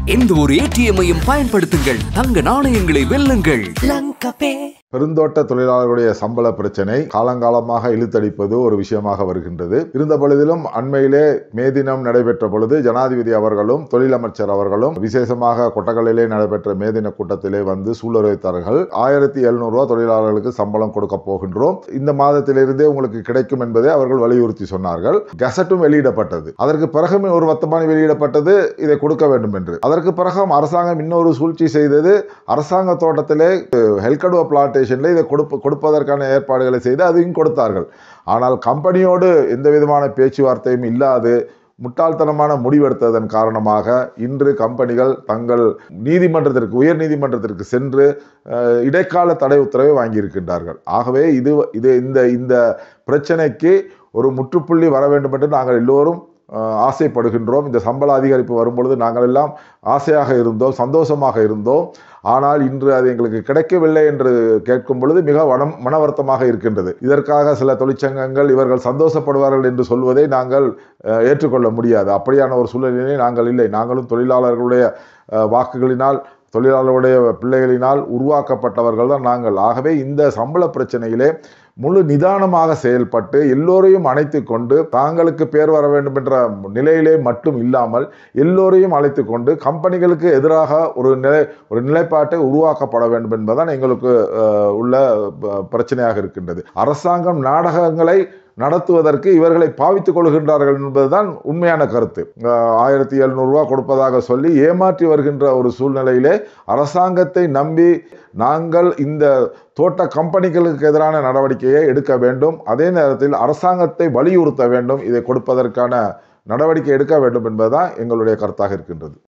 எந்த ஒரு ஏடிஎம்மையும் பயன்படுத்துங்கள், தங்க நாணயங்களை வெல்லுங்கள். பெருந்தோட்ட தொழிலாளர்களுடைய சம்பள பிரச்சனை காலங்காலமாக இழுத்தடிப்பது ஒரு விஷயமாக வருகின்றது. இருந்த பொழுதிலும் அண்மையிலே மே தினம் நடைபெற்ற பொழுது ஜனாதிபதி அவர்களும் தொழிலமைச்சர் அவர்களும் விசேஷமாக கொட்டகலிலே நடைபெற்ற மே தின கூட்டத்திலே வந்து சூளுரைத்தார்கள். 1700 ரூபாய் தொழிலாளர்களுக்கு சம்பளம் கொடுக்க போகின்றோம், இந்த மாதத்திலிருந்தே உங்களுக்கு கிடைக்கும் என்பதை அவர்கள் வலியுறுத்தி சொன்னார்கள். கெசட்டும் வெளியிடப்பட்டது. அதற்கு பிறகு ஒரு வர்த்தமானி வெளியிடப்பட்டது, இதை கொடுக்க வேண்டும் என்று. அதற்கு பிறகு அரசாங்கம் இன்னொரு சூழ்ச்சி செய்தது. அரசாங்க தோட்டத்திலே ஹெல்கடுவா பிளான்டேஷன்ல இதை கொடுப்பதற்கான ஏற்பாடுகளை செய்து அதையும் கொடுத்தார்கள். ஆனால் கம்பெனியோடு எந்த விதமான பேச்சுவார்த்தையும் இல்லாது முட்டாள்தனமான முடிவெடுத்ததன் காரணமாக இன்று கம்பெனிகள் தங்கள் நீதிமன்றத்திற்கு உயர் நீதிமன்றத்திற்கு சென்று இடைக்கால தடை உத்தரவை வாங்கியிருக்கின்றார்கள். ஆகவே இந்த பிரச்சனைக்கு ஒரு முற்றுப்புள்ளி வர வேண்டும் என்று நாங்கள் எல்லோரும் ஆசைப்படுகின்றோம். இந்த சம்பள அதிகரிப்பு வரும்பொழுது நாங்கள் எல்லாம் ஆசையாக இருந்தோம், சந்தோஷமாக இருந்தோம். ஆனால் இன்று அது எங்களுக்கு கிடைக்கவில்லை என்று கேட்கும் பொழுது மிக மனவருத்தமாக இருக்கின்றது. இதற்காக சில தொழிற்சங்கங்கள் இவர்கள் சந்தோஷப்படுவார்கள் என்று சொல்வதை நாங்கள் ஏற்றுக்கொள்ள முடியாது. அப்படியான ஒரு சூழ்நிலையை நாங்கள் இல்லை. நாங்களும் தொழிலாளர்களுடைய வாக்குகளினால் தொழிலாளர்களுடைய பிள்ளைகளினால் உருவாக்கப்பட்டவர்கள் தான் நாங்கள். ஆகவே இந்த சம்பள பிரச்சனையிலே முழு நிதானமாக செயல்பட்டு எல்லோரையும் அழைத்து கொண்டு தாங்களுக்கு பேர் வர வேண்டும் என்ற நிலையிலே மட்டும் இல்லாமல் எல்லோரையும் அழைத்து கொண்டு கம்பெனிகளுக்கு எதிராக ஒரு நிலைப்பாட்டை உருவாக்கப்பட வேண்டும் என்பதுதான் எங்களுக்கு உள்ள பிரச்சனையாக இருக்கின்றது. அரசாங்கம் நாடகங்களை நடத்துவதற்கு இவர்களை பாவித்துக் கொள்கின்றார்கள் என்பதுதான் உண்மையான கருத்து. 1700 ரூபாய் கொடுப்பதாக சொல்லி ஏமாற்றி வருகின்ற ஒரு சூழ்நிலையிலே அரசாங்கத்தை நம்பி நாங்கள் இந்த தோட்ட கம்பெனிகளுக்கு எதிரான நடவடிக்கையை எடுக்க வேண்டும். அதே நேரத்தில் அரசாங்கத்தை வலியுறுத்த வேண்டும், இதை கொடுப்பதற்கான நடவடிக்கை எடுக்க வேண்டும் என்பதுதான் எங்களுடைய கருத்தாக இருக்கின்றது.